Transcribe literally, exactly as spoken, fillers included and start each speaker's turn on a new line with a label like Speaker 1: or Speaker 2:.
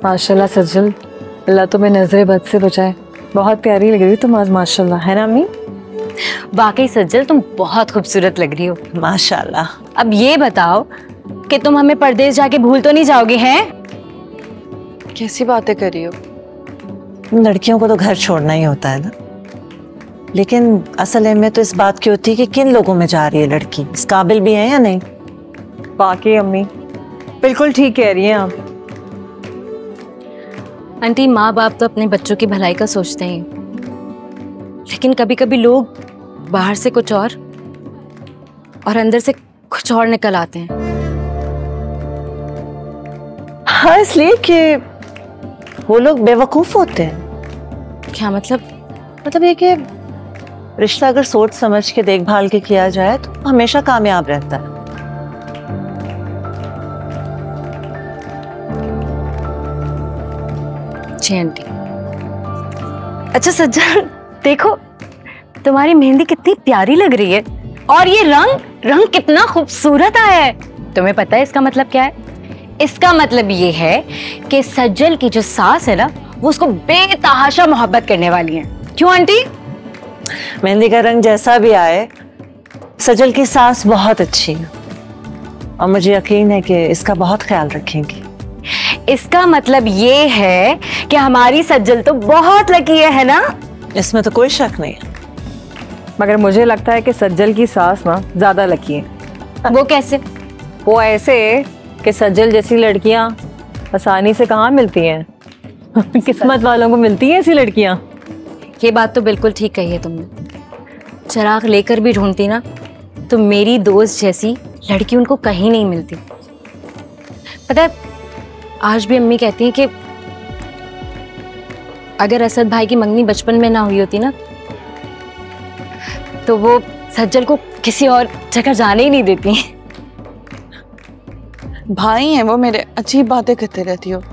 Speaker 1: माशाल्लाह सज्जल, अल्लाह तुम्हें नजरे बद से बचाए। बहुत प्यारी लग रही तुम आज माशाल्लाह, है ना अम्मी?
Speaker 2: वाकई सज्जल तुम बहुत खूबसूरत लग रही हो
Speaker 3: माशाल्लाह।
Speaker 2: अब ये बताओ कि तुम हमें परदेश जाके भूल तो नहीं जाओगे हैं?
Speaker 1: कैसी बातें कर रही हो?
Speaker 3: लड़कियों को तो घर छोड़ना ही होता है ना, लेकिन असल अहमियत तो इस बात की होती है कि किन लोगों में जा रही है लड़की, इस काबिल भी है या नहीं।
Speaker 1: वाकई अम्मी बिल्कुल ठीक कह रही हैं आप।
Speaker 2: आंटी, माँ बाप तो अपने बच्चों की भलाई का सोचते हैं, लेकिन कभी कभी लोग बाहर से कुछ और और अंदर से कुछ और निकल आते हैं।
Speaker 3: हाँ, इसलिए कि वो लोग बेवकूफ होते हैं।
Speaker 2: क्या मतलब?
Speaker 3: मतलब ये कि रिश्ता अगर सोच समझ के देखभाल के किया जाए तो हमेशा कामयाब रहता है।
Speaker 2: जी आंटी। अच्छा सज्जन, देखो तुम्हारी मेहंदी कितनी प्यारी लग रही है, और ये रंग रंग कितना खूबसूरत आया है। तुम्हें पता है इसका मतलब क्या है? इसका मतलब ये है कि सज्जल की जो सास है ना, वो उसको बेतहाशा मोहब्बत करने वाली है। क्यों आंटी?
Speaker 3: मेहंदी का रंग जैसा भी आए, सजल की सास बहुत अच्छी है और मुझे यकीन है कि इसका बहुत ख्याल रखेंगी।
Speaker 2: इसका मतलब ये है कि हमारी सज्जल तो बहुत लकी है, है ना?
Speaker 3: इसमें तो कोई शक नहीं है।
Speaker 1: मगर मुझे लगता है कि सज्जल की सास ना ज्यादा लकी है।
Speaker 2: वो कैसे?
Speaker 1: वो ऐसे कि सज्जल जैसी लड़कियां आसानी से कहाँ मिलती हैं। किस्मत वालों को मिलती हैं ऐसी लड़कियां।
Speaker 2: ये बात तो बिल्कुल ठीक कही है तुमने। चिराग लेकर भी ढूंढती ना तो मेरी दोस्त जैसी लड़की उनको कहीं नहीं मिलती। पता है, आज भी अम्मी कहती हैं कि अगर असद भाई की मंगनी बचपन में ना हुई होती ना, तो वो सज्जल को किसी और जगह जाने ही नहीं देती।
Speaker 4: भाई हैं वो मेरे, अजीब बातें करते रहती हो।